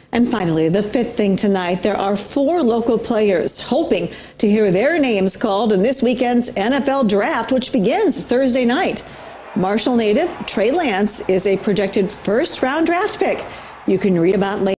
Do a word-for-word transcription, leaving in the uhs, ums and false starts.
And finally, the fifth thing tonight, there are four local players hoping to hear their names called in this weekend's N F L Draft, which begins Thursday night. Marshall native Trey Lance is a projected first-round draft pick. You can read about later.